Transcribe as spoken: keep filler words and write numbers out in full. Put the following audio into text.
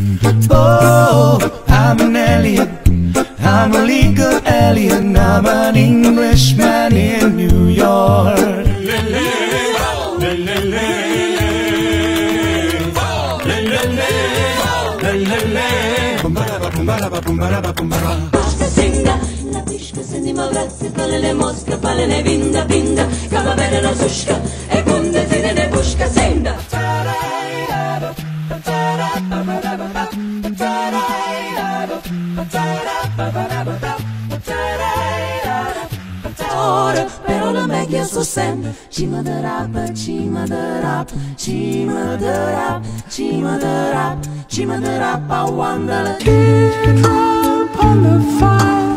Oh, I'm an Elliot, I'm a legal alien, I'm an Englishman in New York. Singa, la pisca se ni mavrazzi, fale le mosche, fale le vinda, vinda, cava bene la susca, e punde fine ne busca, senda. Ora, però la meglio so sempre, cima da rap, cima da rap, cima da rap, cima da rap, cima da rap, I wonder, keep up on the fire.